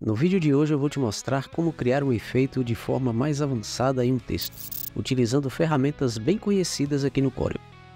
No vídeo de hoje eu vou te mostrar como criar um efeito de forma mais avançada em um texto, utilizando ferramentas bem conhecidas aqui no Corel.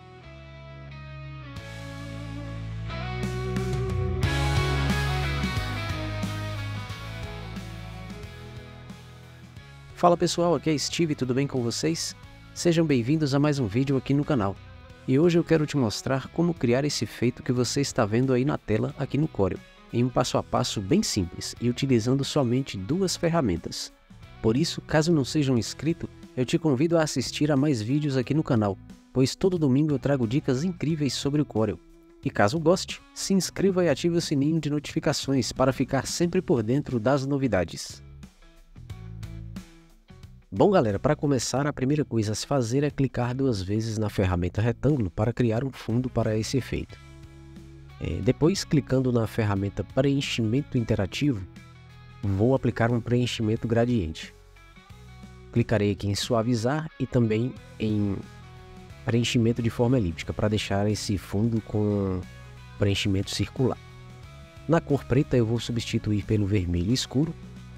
Fala pessoal, aqui é Steve, tudo bem com vocês? Sejam bem-vindos a mais um vídeo aqui no canal. E hoje eu quero te mostrar como criar esse efeito que você está vendo aí na tela aqui no Corel, em um passo a passo bem simples e utilizando somente duas ferramentas. Por isso, caso não seja um inscrito, eu te convido a assistir a mais vídeos aqui no canal, pois todo domingo eu trago dicas incríveis sobre o Corel. E caso goste, se inscreva e ative o sininho de notificações para ficar sempre por dentro das novidades. Bom galera, para começar, a primeira coisa a se fazer é clicar duas vezes na ferramenta retângulo para criar um fundo para esse efeito. Depois, clicando na ferramenta preenchimento interativo, vou aplicar um preenchimento gradiente. Clicarei aqui em suavizar e também em preenchimento de forma elíptica para deixar esse fundo com preenchimento circular. Na cor preta eu vou substituir pelo vermelho escuro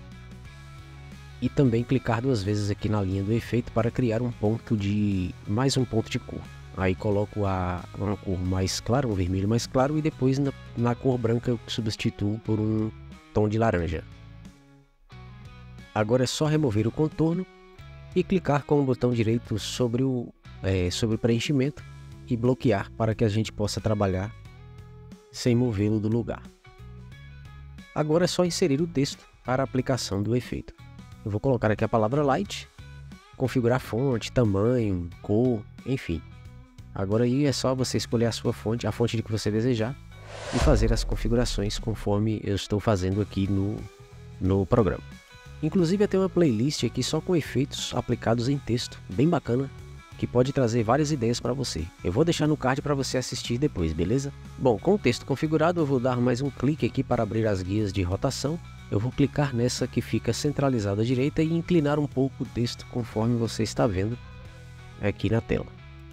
e também clicar duas vezes aqui na linha do efeito para criar mais um ponto de cor. Aí coloco uma cor mais clara, um vermelho mais claro, e depois na cor branca eu substituo por um tom de laranja. Agora é só remover o contorno e clicar com o botão direito sobre o preenchimento e bloquear para que a gente possa trabalhar sem movê-lo do lugar. Agora é só inserir o texto para a aplicação do efeito. Eu vou colocar aqui a palavra light, configurar fonte, tamanho, cor, enfim. Agora aí é só você escolher a sua fonte, a fonte que você desejar, e fazer as configurações conforme eu estou fazendo aqui no programa. Inclusive eu tenho uma playlist aqui só com efeitos aplicados em texto, bem bacana, que pode trazer várias ideias para você. Eu vou deixar no card para você assistir depois, beleza? Bom, com o texto configurado eu vou dar mais um clique aqui para abrir as guias de rotação. Eu vou clicar nessa que fica centralizada à direita e inclinar um pouco o texto conforme você está vendo aqui na tela.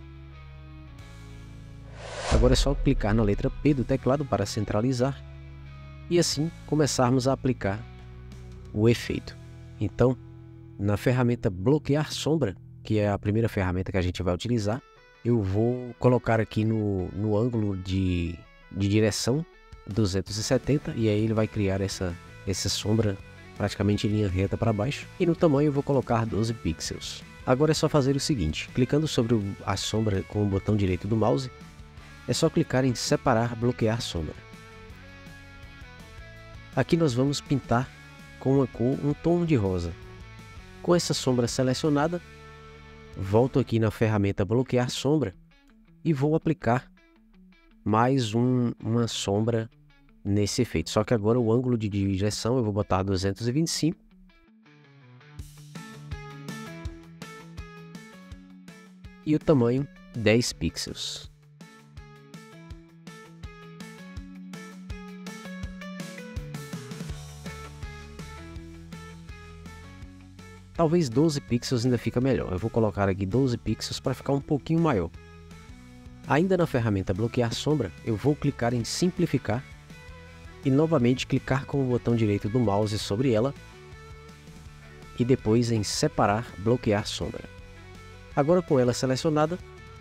Agora é só clicar na letra P do teclado para centralizar e assim começarmos a aplicar o efeito. Então, na ferramenta bloquear sombra, que é a primeira ferramenta que a gente vai utilizar, eu vou colocar aqui no ângulo de direção 270 e aí ele vai criar essa sombra praticamente em linha reta para baixo, e no tamanho eu vou colocar 12 pixels. Agora é só fazer o seguinte, clicando sobre a sombra com o botão direito do mouse, é só clicar em separar, bloquear sombra. Aqui nós vamos pintar com uma cor um tom de rosa. Com essa sombra selecionada, volto aqui na ferramenta bloquear sombra e vou aplicar mais uma sombra nesse efeito. Só que agora o ângulo de direção eu vou botar 225. E o tamanho 10 pixels. Talvez 12 pixels ainda fica melhor. Eu vou colocar aqui 12 pixels para ficar um pouquinho maior. Ainda na ferramenta bloquear sombra, eu vou clicar em simplificar e novamente clicar com o botão direito do mouse sobre ela e depois em separar, bloquear sombra. Agora com ela selecionada,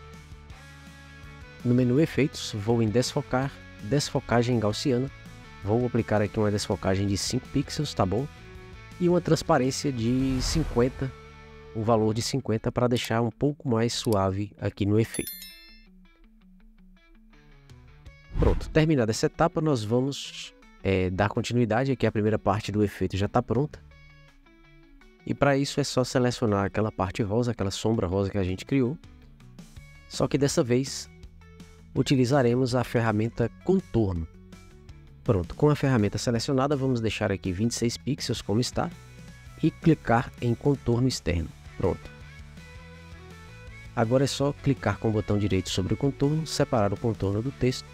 no menu efeitos, vou em desfocar, desfocagem gaussiana, vou aplicar aqui uma desfocagem de 5 pixels, tá bom? E uma transparência de 50, um valor de 50 para deixar um pouco mais suave aqui no efeito. Pronto, terminada essa etapa nós vamos dar continuidade, aqui a primeira parte do efeito já está pronta. E para isso é só selecionar aquela parte rosa, aquela sombra rosa que a gente criou. Só que dessa vez utilizaremos a ferramenta contorno. Pronto, com a ferramenta selecionada vamos deixar aqui 26 pixels como está e clicar em contorno externo. Pronto. Agora é só clicar com o botão direito sobre o contorno, separar o contorno do texto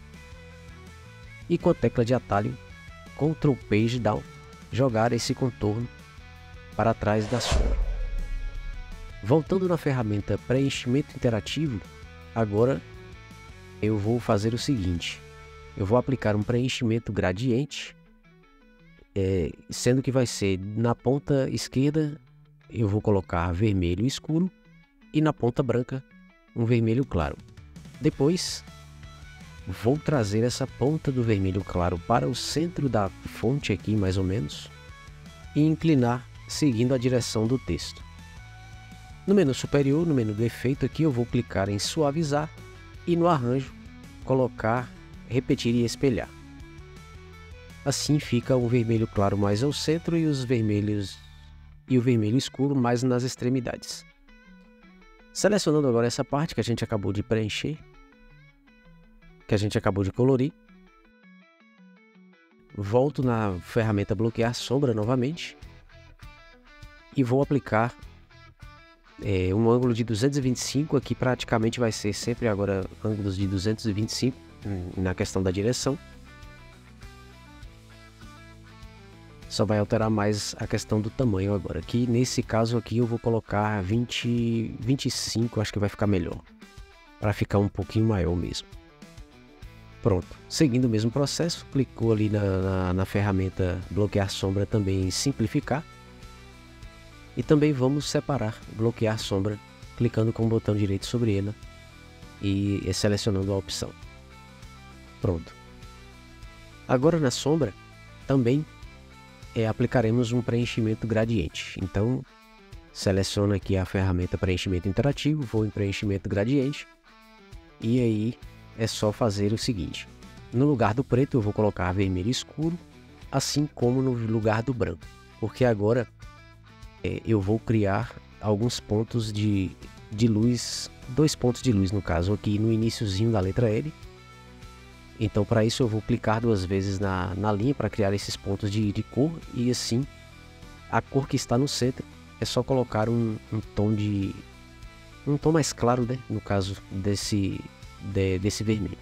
e com a tecla de atalho Ctrl Page Down jogar esse contorno para trás da sombra. Voltando na ferramenta preenchimento interativo, agora eu vou fazer o seguinte. Eu vou aplicar um preenchimento gradiente sendo que vai ser na ponta esquerda eu vou colocar vermelho escuro e na ponta branca um vermelho claro. Depois vou trazer essa ponta do vermelho claro para o centro da fonte aqui, mais ou menos, e inclinar seguindo a direção do texto. No menu superior, no menu do efeito aqui, eu vou clicar em suavizar e no arranjo colocar repetir e espelhar. Assim fica o vermelho claro mais ao centro e o vermelho escuro mais nas extremidades. Selecionando agora essa parte que a gente acabou de preencher, que a gente acabou de colorir, volto na ferramenta bloquear sombra novamente e vou aplicar um ângulo de 225, aqui praticamente vai ser sempre agora ângulos de 225 na questão da direção. Só vai alterar mais a questão do tamanho agora. Aqui nesse caso aqui eu vou colocar 25, acho que vai ficar melhor, para ficar um pouquinho maior mesmo. Pronto, seguindo o mesmo processo, clicou ali na ferramenta bloquear sombra também em simplificar. E também vamos separar, bloquear sombra, clicando com o botão direito sobre ela e selecionando a opção. Pronto. Agora na sombra também aplicaremos um preenchimento gradiente. Então seleciono aqui a ferramenta preenchimento interativo, vou em preenchimento gradiente e aí é só fazer o seguinte: no lugar do preto eu vou colocar vermelho escuro, assim como no lugar do branco, porque agora eu vou criar alguns pontos de luz, 2 pontos de luz no caso, aqui no iniciozinho da letra L. Então para isso eu vou clicar 2 vezes na linha para criar esses pontos de cor, e assim a cor que está no centro é só colocar um tom mais claro, né? No caso desse vermelho.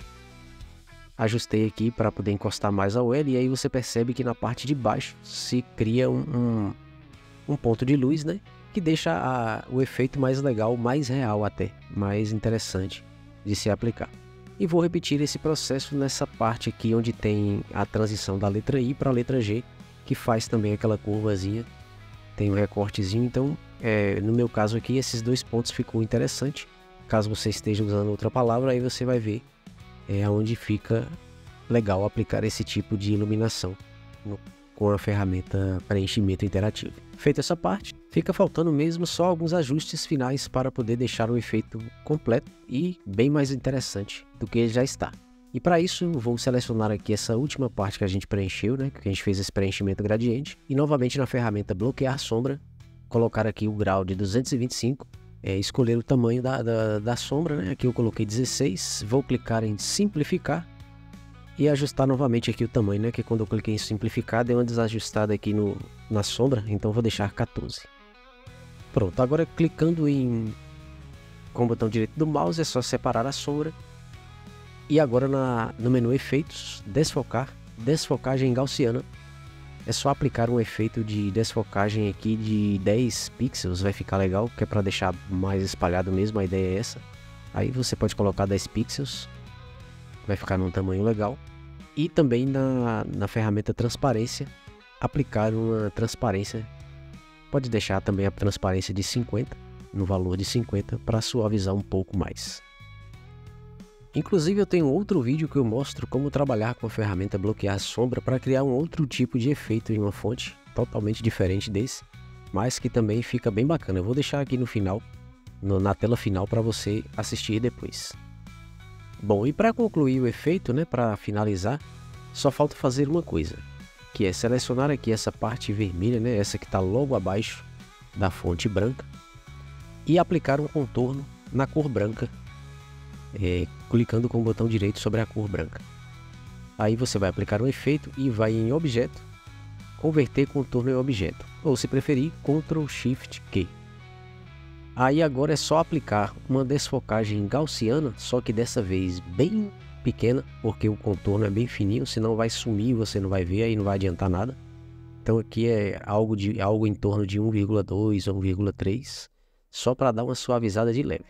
Ajustei aqui para poder encostar mais ao L, e aí você percebe que na parte de baixo se cria um ponto de luz, né? Que deixa o efeito mais legal, mais real até, mais interessante de se aplicar. E vou repetir esse processo nessa parte aqui onde tem a transição da letra I para a letra G, que faz também aquela curvazinha, tem um recortezinho. Então no meu caso aqui esses 2 pontos ficou interessante. Caso você esteja usando outra palavra, aí você vai ver onde fica legal aplicar esse tipo de iluminação com a ferramenta preenchimento interativo. Feita essa parte, fica faltando mesmo só alguns ajustes finais para poder deixar o efeito completo e bem mais interessante do que ele já está. E para isso vou selecionar aqui essa última parte que a gente preencheu, né, que a gente fez esse preenchimento gradiente, e novamente na ferramenta bloquear sombra, colocar aqui o grau de 225, escolher o tamanho da sombra, né? Aqui eu coloquei 16, vou clicar em simplificar e ajustar novamente aqui o tamanho, né? Que quando eu cliquei em simplificar deu uma desajustada aqui na sombra, então vou deixar 14. Pronto, agora clicando com o botão direito do mouse é só separar a sombra. E agora no menu efeitos, desfocar, desfocagem gaussiana, é só aplicar um efeito de desfocagem aqui de 10 pixels, vai ficar legal, que é para deixar mais espalhado mesmo, a ideia é essa. Aí você pode colocar 10 pixels, vai ficar num tamanho legal. E também na ferramenta transparência, aplicar uma transparência, pode deixar também a transparência de 50, no valor de 50, para suavizar um pouco mais. Inclusive eu tenho outro vídeo que eu mostro como trabalhar com a ferramenta bloquear sombra para criar um outro tipo de efeito em uma fonte, totalmente diferente desse, mas que também fica bem bacana. Eu vou deixar aqui no final, na tela final, para você assistir depois. Bom, e para concluir o efeito, né, para finalizar, só falta fazer uma coisa, que é selecionar aqui essa parte vermelha, né, essa que está logo abaixo da fonte branca, e aplicar um contorno na cor branca, clicando com o botão direito sobre a cor branca. Aí você vai aplicar um efeito e vai em objeto, converter contorno em objeto, ou se preferir, Ctrl Shift Q. Aí agora é só aplicar uma desfocagem gaussiana, só que dessa vez bem pequena, porque o contorno é bem fininho, senão vai sumir, você não vai ver, aí não vai adiantar nada. Então aqui é algo em torno de 1,2 ou 1,3, só para dar uma suavizada de leve.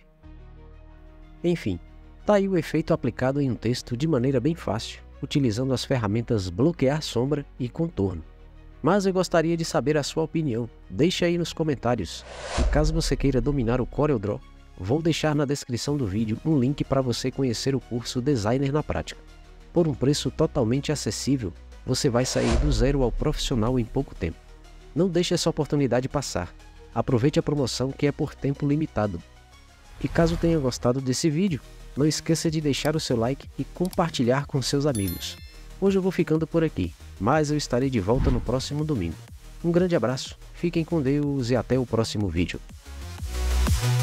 Enfim, tá aí o efeito aplicado em um texto de maneira bem fácil, utilizando as ferramentas bloquear sombra e contorno. Mas eu gostaria de saber a sua opinião, deixe aí nos comentários. E caso você queira dominar o CorelDRAW, vou deixar na descrição do vídeo um link para você conhecer o curso Designer na Prática. Por um preço totalmente acessível, você vai sair do zero ao profissional em pouco tempo. Não deixe essa oportunidade passar, aproveite a promoção que é por tempo limitado. E caso tenha gostado desse vídeo, não esqueça de deixar o seu like e compartilhar com seus amigos. Hoje eu vou ficando por aqui, mas eu estarei de volta no próximo domingo. Um grande abraço, fiquem com Deus e até o próximo vídeo.